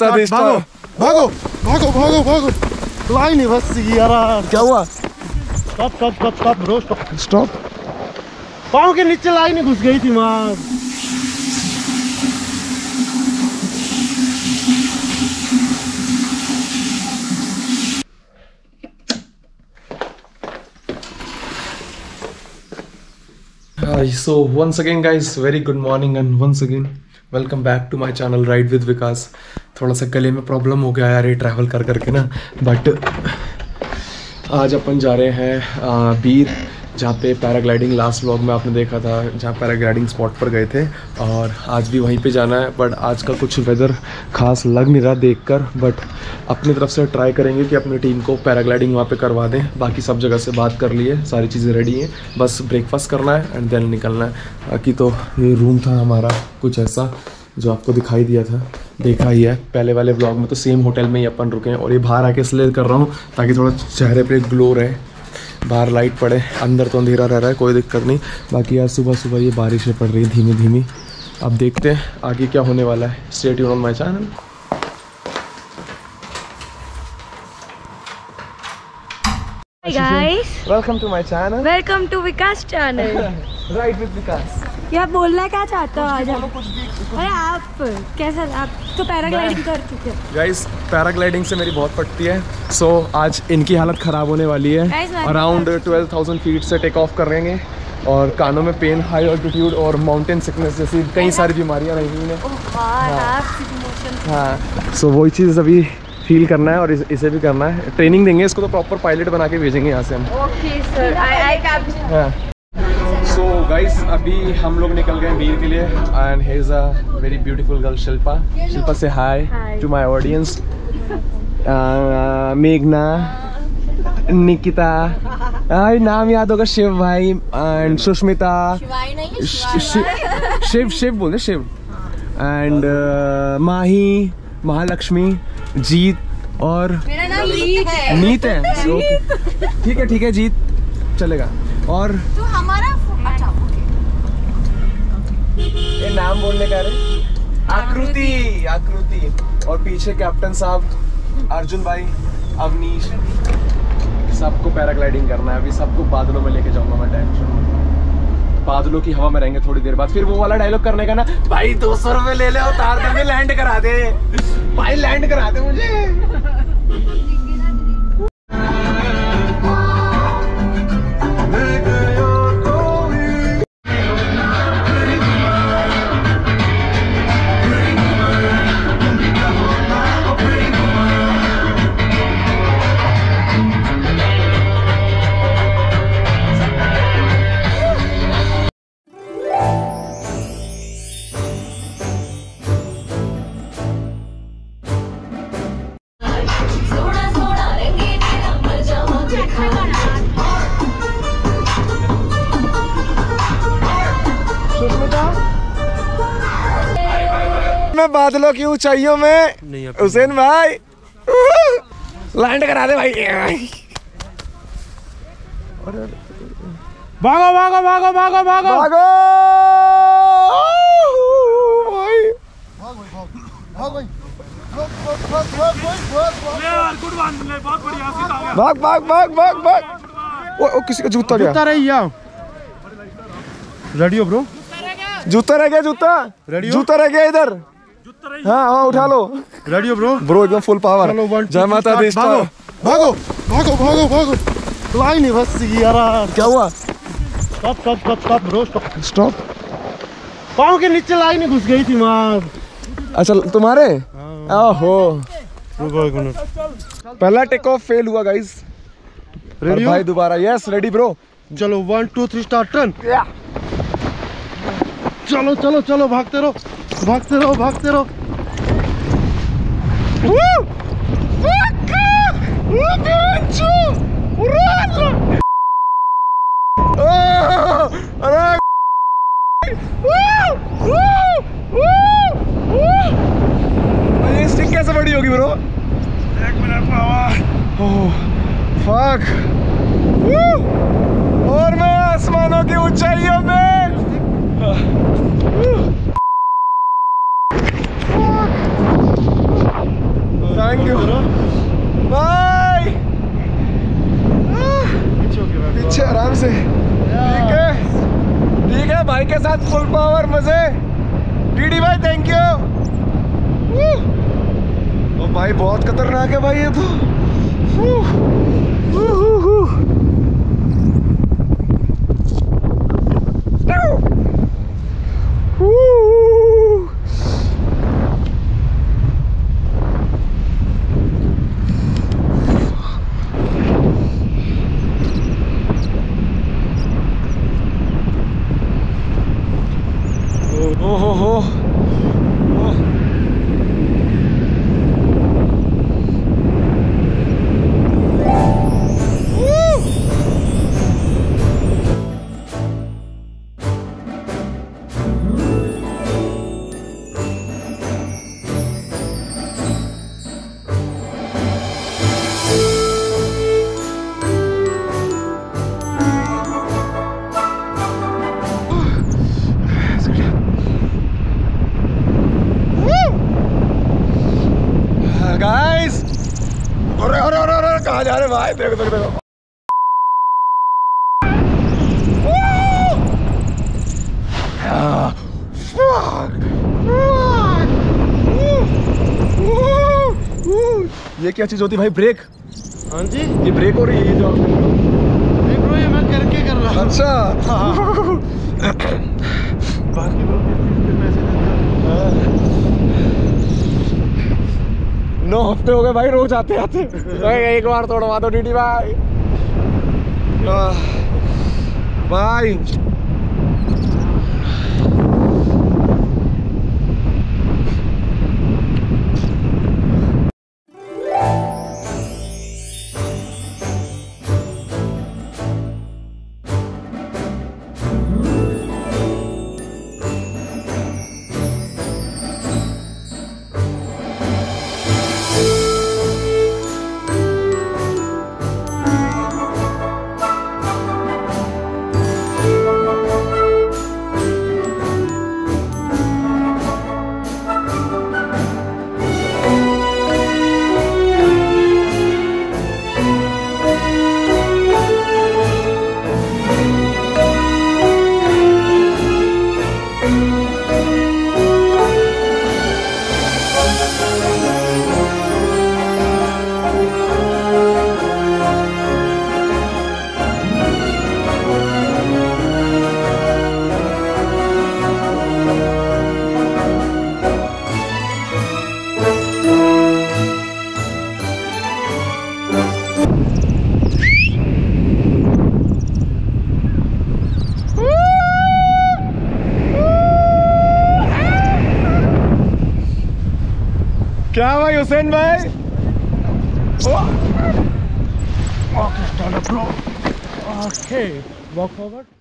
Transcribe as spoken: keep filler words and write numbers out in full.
माता दी। भागो भागो भागो भागो भागो। लाइन ही बस यार। क्या हुआ? Stop stop stop stop bro stop stop. पाँव के नीचे लाइन ही घुस गई थी मार। So once again guys, very good morning and once again welcome back to my channel Ride with Vikas। थोड़ा सा गले में प्रॉब्लम हो गया यार ये ट्रैवल कर करके ना, बट आज अपन जा रहे हैं बीर, जहाँ पे पैराग्लाइडिंग लास्ट व्लॉग में आपने देखा था, जहाँ पैराग्लाइडिंग स्पॉट पर गए थे, और आज भी वहीं पे जाना है। बट आज का कुछ वेदर खास लग नहीं रहा देखकर, बट अपनी तरफ से ट्राई करेंगे कि अपनी टीम को पैराग्लाइडिंग वहाँ पे करवा दें। बाकी सब जगह से बात कर लिए, सारी चीज़ें रेडी हैं, बस ब्रेकफास्ट करना है एंड देन निकलना है। बाकी तो ये रूम था हमारा कुछ ऐसा जो आपको दिखाई दिया था, देखा ही है पहले वाले व्लॉग में। तो सेम होटल में ही अपन रुके हैं, और ये बाहर आके इसलिए कर रहा हूँ ताकि थोड़ा चेहरे पे ग्लो रहे, बाहर लाइट पड़े, अंदर तो अंधेरा रह रहा है, कोई दिक्कत नहीं। बाकी यार सुबह सुबह ये बारिशें पड़ रही हैं धीमी धीमी। अब देखते हैं आगे क्या होने वाला है। Stay tune on my channel. Hi guys, welcome to my channel, welcome to Vikas channel। Ride with Vikas. क्या बोलना क्या चाहते हो आज आप? अरे आप कैसा, आप तो पैराग्लाइडिंग कर चुके हो। गाइस पैराग्लाइडिंग से मेरी बहुत पटती है, सो so, आज इनकी हालत ख़राब होने वाली है। अराउंड ट्वेल्व थाउजेंड फीट से टेक ऑफ कर रहेंगे, और कानों में पेन, हाई ऑल्टीट्यूड और माउंटेन सिकनेस जैसी कई सारी बीमारियाँ रही हैं। हाँ, सो वही चीज़ अभी फील करना है, और इस, इसे भी करना है। ट्रेनिंग देंगे इसको, तो प्रॉपर पायलट बना के भेजेंगे यहाँ से हम। Okay sir, I I capture. हाँ, सो गाइस अभी हम लोग निकल गए बीर के लिए, and here is a very beautiful girl Shilpa. Shilpa से हाय टू माय ऑडियंस। मेघना, निकिता, हाय, नाम याद होगा, शिव भाई एंड सुष्मिता, शिव शिव बोल शिव एंड माही, महालक्ष्मी, जीत, और मेरा नाम नीत है। नीत है, ठीक है ठीक है जीत चलेगा। और तो हमारा अच्छा ये नाम बोलने का रे, आकृति आकृति और पीछे कैप्टन साहब, अर्जुन भाई, अवनीश, सबको पैराग्लाइडिंग करना है। अभी सबको बादलों में लेके जाऊंगा मैं, टेंशन, बादलों की हवा में रहेंगे थोड़ी देर बाद। फिर वो वाला डायलॉग करने का ना, भाई दो सौ रुपए ले ले, उतार दे, लैंड करा दे भाई, लैंड करा दे मुझे। मैं बादलों की ऊंचाइयों में, हुसैन भाई लैंड करा दे भाई। भागो भागो भागो भागो भागो भागो भाई, भाग भाग भाग भाग भाग। ओ किसी का जूता गया, जूता रही है। रेडी हो ब्रो? जूता रह गया, जूता जूता रह गया इधर। हाँ हाँ उठा लो। रेडी हो ब्रो? ब्रो एकदम फुल पावर। जय माता दी। भागो भागो भागो भागो भागो। लाइन ही बस यार। क्या हुआ? Stop stop stop stop bro stop stop. पाँव के नीचे लाइन ही घुस गई थी मार। अच्छा तुम्हारे? ओहो, रुको एक मिनट। पहला टेक ऑफ फेल हुआ गाइस। रेडी भाई दोबारा? Yes ready bro. चलो one two three start turn. चलो चलो चलो, भागते रहो भागते रहो भागते रहो। ये स्टिक कैसे बड़ी होगी ब्रो? एक मिनट फक। और मैं आसमानों की ऊंचाइयों में। थैंक यू भाई। पीछे आराम से, ठीक है ठीक है भाई के साथ फुल पावर मजे। डीडी भाई थैंक यू। ओ भाई बहुत खतरनाक है भाई ये तो। ओ हो हो गाइस, अरे अरे अरे अरे कहाँ जा रहे भाई? देखो देखो देखो। ये क्या चीज होती है भाई? ब्रेक? हाँ जी, ये ब्रेक हो रही है ये जो देख लो, ये मैं करके कर रहा हूँ। अच्छा बाकी लोग पैसे देते नौ हफ्ते हो गए भाई रोज आते आते। एक बार तोड़वा दो डीडी भाई। आह, भाई क्या भाई हुसैन भाई? Okay, walk forward.